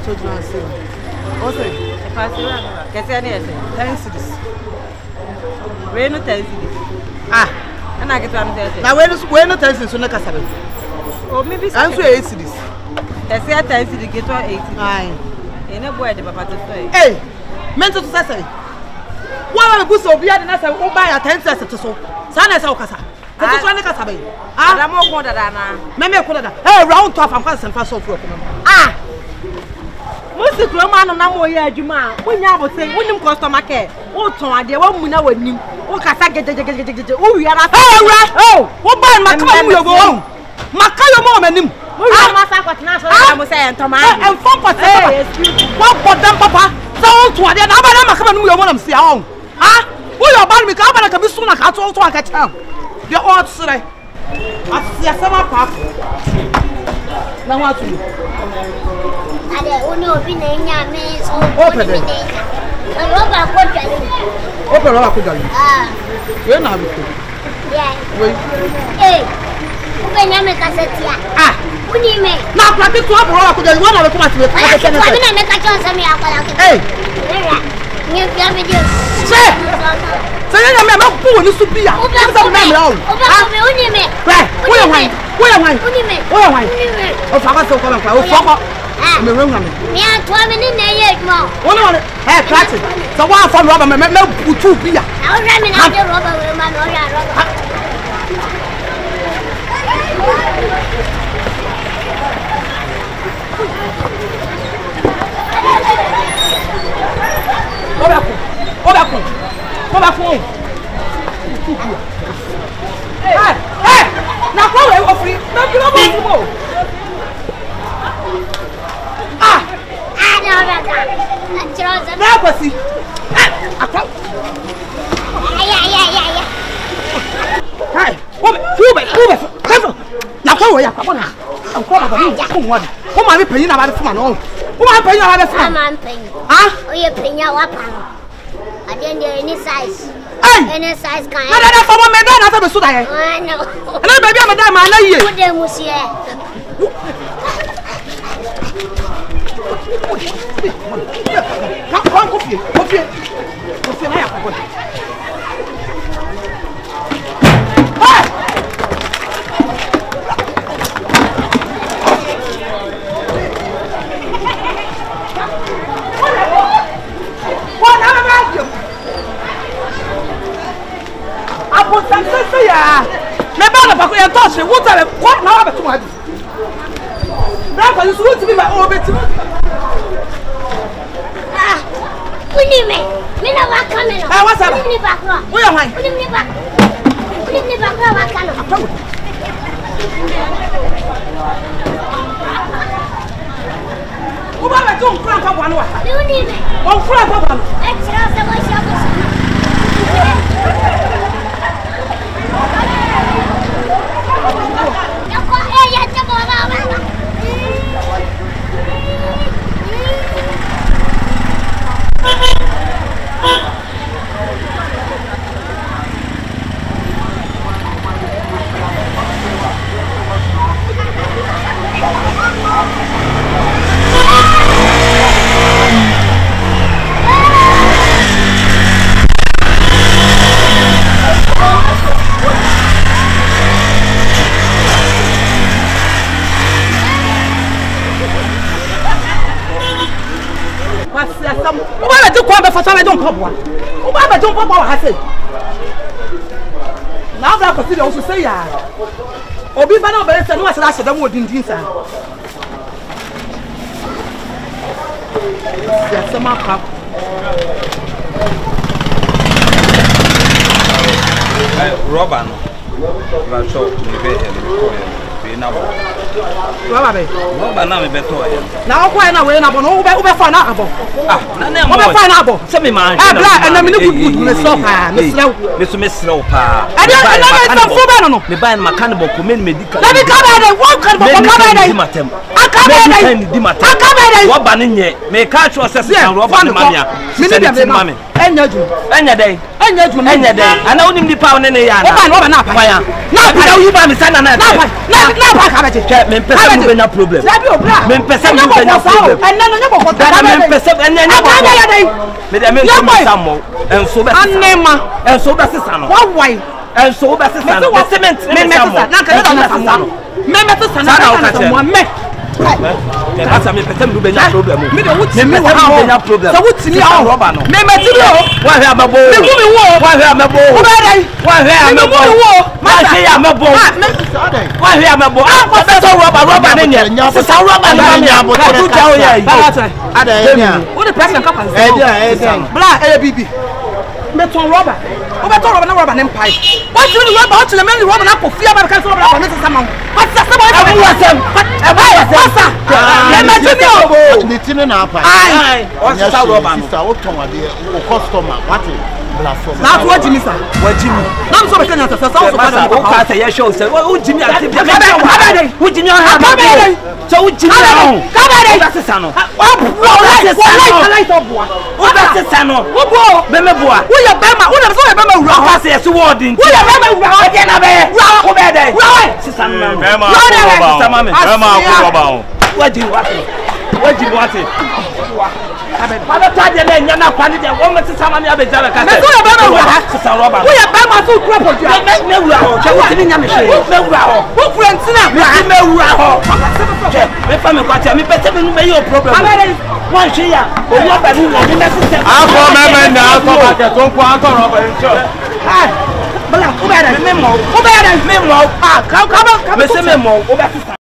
told you I say. What's it? If I say, get any 10 cities. We're not 10 cities. Ah, and I get one 10. Now we're not 10 cities, so not Casabe. Or maybe I'm sure 8 cities. I say 10 cities, get 80. Aye. In a boy, the papa to say. Hey, mental to say. Why would so be at an buy a 10 cents to so? Sana Sokasa. That's one Casabe. Ah, I'm more than Maybe I could have. Hey, round 12 and pass and pass off. Ah. Most of the man on our year, Juma, when you would say, when you customer care, oh, Tom, they won't know what you oh, Cassaget, oh, you are oh, what by my come will go home? Macao moment, I'm a saying, Thomas, and 4%. What for them, Papa? So, to a dead, I'm coming with one of them. Ah, who are about me? Come and be soon. I can't all talk at home. You're all today. I see a summer park. Now, what to you? I don't know if you open it. Open up. Ah, you're not. Yeah. Wait. Hey, open your cassette. Ah, what do you mean? Now, I think to have one of the class with hey, you video. Say, I'm not poor, you should be a man. I'm a room. Yeah, 12 minutes. One on it. Hey, practice. So, one from Robert, no, two beer. I'll run in after Robert. Come back home. Hey, now go away for you. No, you don't want to go. Now, see. Hey, now go away. Come on. Come on, paying about the fun. Who am I paying about the fun? I'm paying. Ah, you're paying your weapon. I didn't do any size. Any size kind. No, no, for one man, I have a suit. I know. And I baby, I'm a damn man. I know. Put them was here. Come, coffee. What now? Now, you supposed to be my own bit. Ah, we need me. Me no work coming. Ah, what's up? We need back. We are fine. We need back. We need back. What can I? Who are you doing? Frank, one more. You need me. One Frank, one. Extra, so much. I don't pop one. Who I don't pop what I say. Now that I consider also say, Obi Bano better than what I said. I'm wooden inside. Yes, some up. Robin, but so now, now, why not? We're not going to find out about. Find out. Send me my black and I'm in the sofa. Miss Slopa. I don't know. The band my cannibal command medical. Let me come out and walk on the I come what banning ye? May catch us as Robin Mania. Minute, enya day ana onim di pa one ne ya na oba na pa ya na pa you ba me sana na pa ka beje me pese mu be na problem me pese mu be na problem enna no nyebo ko da me pese enna nyebo me de me nso samo enso be anema enso be sesa no why enso be sesa no cement me samo na ka na samo me sesa na me asa me pese mu be na problem me de wuti me wa problem so wuti ni a roba no me matiri o wa hwe amabo me gumi wo wa hwe amabo wo be dai wa hwe amabo ma hwe amabo wa hwe amabo ko be so roba ne nya sesa roba ne nya abo to ja o ya yi ada ya wo de person ka pan bla e bibi me ton roba wo be ton roba na roba ne mpai wo ti ni roba wo ti le me roba na ko fia ba ka so roba na sesa ma wo ti sesa ba abu wasem le ma ti mi o ni tinu na apa ai o sesa roba no sister wo ton ade o customer wati na to wajimi sa wajimi na so be kanya sesa so ka o ka say show say o jimi ati bi o jimi on ha ba so o jimi on ka ba de sesa no o like to boa o ba sesa no o bo be me boa wo ye be ma wo na so ye be ma wura ka say so word nti wo ye be ma wura o je na be o be dey sesa no be ma ko ba o wajimi wati Father, tell them they never find it. Woman to some of the other. Me so be ma wura. Sesa roba. Wo ye be ma so crop of you. Me wura ho. Che wo tini nya me hwe. Me wura ho. Wo friend na. Me wura ho. Che me fa me kwacha me pese me no be your problem. One hwe ya. O wo ba ni na me system. Afọ me na afọ ba ke to nko anto roba ncho. Ah. Bala, o be da. Me mo. O be da. Me mo. Ah, ka me se me mo. O be